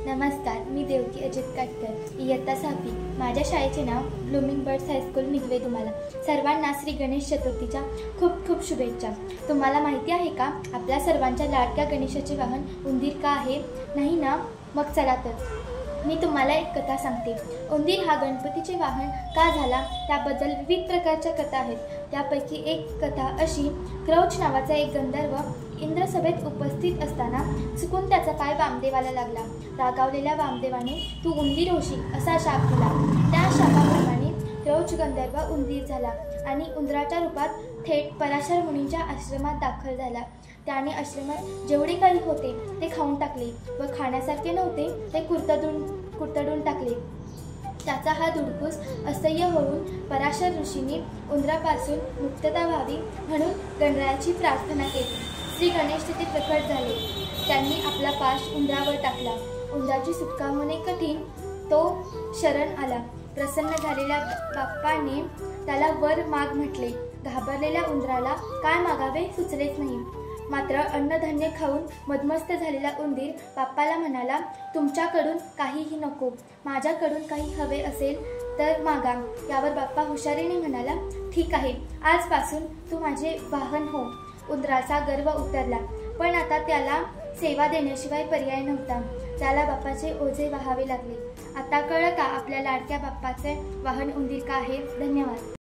नमस्कार, मी देवकी अजित काटकर, इयत्ता 6वी। माझ्या शाळेचे नाव ब्लूमिंग बर्ड्स हायस्कूल निगवे। तुम्हाला सर्वांना श्री गणेश चतुर्थीच्या खूप खूप शुभेच्छा। तुम्हाला माहिती आहे का आपल्या सर्वांच्या लाडक्या गणेशाचे वाहन उंदीर का आहे? नाही ना? मग चला तर मी तुम्हाला एक कथा सांगते। उंदीर हा गणपतीचे वाहन का झाला त्याबद्दल विविध प्रकारच्या कथा आहेत। त्यापैकी एक कथा अशी, क्रौच नावाचा एक गंधर्व इंद्रसभेत उपस्थित असताना चुकून त्याचा पाय वामदेवाला लागला। रागावलेल्या वामदेवाने तू उंदीर होशील असा शाप दिला। त्या शापाप्रमाणे क्रौच गंधर्व उंदीर झाला आणि उंदराच्या रूपात थेट पराशर मुनींच्या आश्रमात दाखल झाला। त्याने आश्रमात जेवढे काही होते ते खाऊन टाकले व खाण्यासारखे नव्हते ते कुरतडून टाकले। त्याचा हा धुडकूस असह्य होऊन पराशर ऋषींनी उंदरापासून मुक्तता व्हावी म्हणून गणरायाची प्रार्थना केली। श्री गणेश तिथे प्रकट झाले। त्यांनी आपला पाश उंदरावर टाकला। उंदराची सुटका होणे कठीण, तो शरण आला। प्रसन्न झालेल्या बाप्पाने त्याला वर माग म्हटले। घाबरलेल्या उंदराला काय मागावे सुचलेच नाही। मात्र अन्नधान्य खाऊन मदमस्त झालेला उंदीर बाप्पाला म्हणाला, तुमच्याकडून काहीही नको, माझ्याकडून काही हवे असेल तर मागा। यावर बाप्पा हुशारीने म्हणाला, ठीक आहे, आजपासून तू माझे वाहन हो। उंदराचा गर्व उतरला, पण आता त्याला सेवा देण्याशिवाय पर्याय नव्हता। त्याला बाप्पाचे ओझे वाहावे लागले। आता कळलं का आपल्या लाडक्या बाप्पाचे वाहन उंदीर का आहे? धन्यवाद।